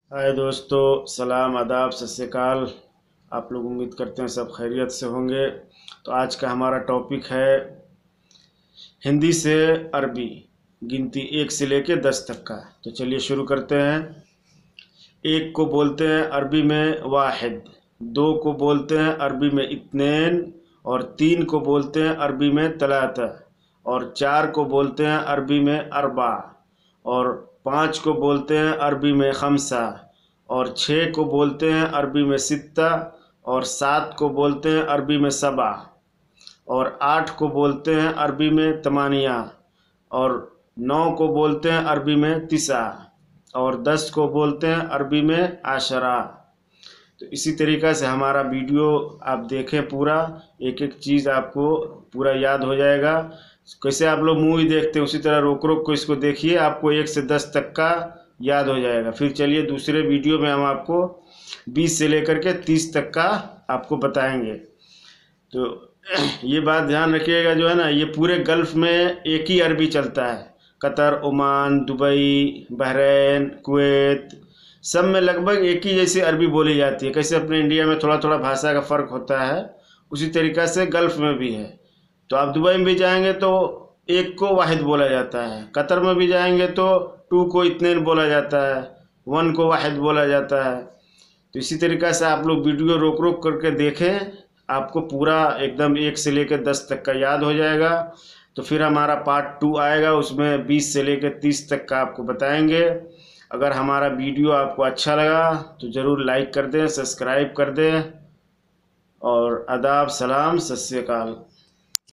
हाय दोस्तों, सलाम आदाब सत श्री अकाल। आप लोग उम्मीद करते हैं सब खैरियत से होंगे। तो आज का हमारा टॉपिक है हिंदी से अरबी, गिनती 1 से लेके 10 तक का। तो चलिए शुरू करते हैं। एक को बोलते हैं अरबी में वाहिद, दो को बोलते हैं अरबी में इत्नेन, और तीन को बोलते हैं अरबी में तलाता, और चार को बोलते हैं अरबी में अरबा, और पाँच को बोलते हैं अरबी में खमसा, और छः को बोलते हैं अरबी में सित्ता, और सात को बोलते हैं अरबी में सबा, और आठ को बोलते हैं अरबी में तमानिया, और नौ को बोलते हैं अरबी में तिसा, और 10 को बोलते हैं अरबी में आशरा। तो इसी तरीक़ा से हमारा वीडियो आप देखें पूरा, एक एक चीज़ आपको पूरा याद हो जाएगा। कैसे आप लोग मूवी देखते हैं उसी तरह रोक रोक को इसको देखिए, आपको 1 से 10 तक का याद हो जाएगा। फिर चलिए दूसरे वीडियो में हम आपको 20 से लेकर के 30 तक का आपको बताएंगे। तो ये बात ध्यान रखिएगा, जो है ना, ये पूरे गल्फ़ में एक ही अरबी चलता है। Qatar, Oman, Dubai, Bahrain, Kuwait, सब में लगभग एक ही जैसी अरबी बोली जाती है। कैसे अपने इंडिया में थोड़ा थोड़ा भाषा का फ़र्क होता है, उसी तरीक़ा से गल्फ़ में भी है। तो आप दुबई में भी जाएंगे तो एक को वाहिद बोला जाता है, कतर में भी जाएंगे तो टू को इत्नेन बोला जाता है, वन को वाहिद बोला जाता है। तो इसी तरीक़ा से आप लोग वीडियो रोक रोक करके देखें, आपको पूरा एकदम 1 से लेकर 10 तक का याद हो जाएगा। तो फिर हमारा पार्ट 2 आएगा, उसमें 20 से लेकर 30 तक का आपको बताएंगे। अगर हमारा वीडियो आपको अच्छा लगा तो ज़रूर लाइक कर दें, सब्सक्राइब कर दें, और आदाब, सलाम, सत श्री अकाल।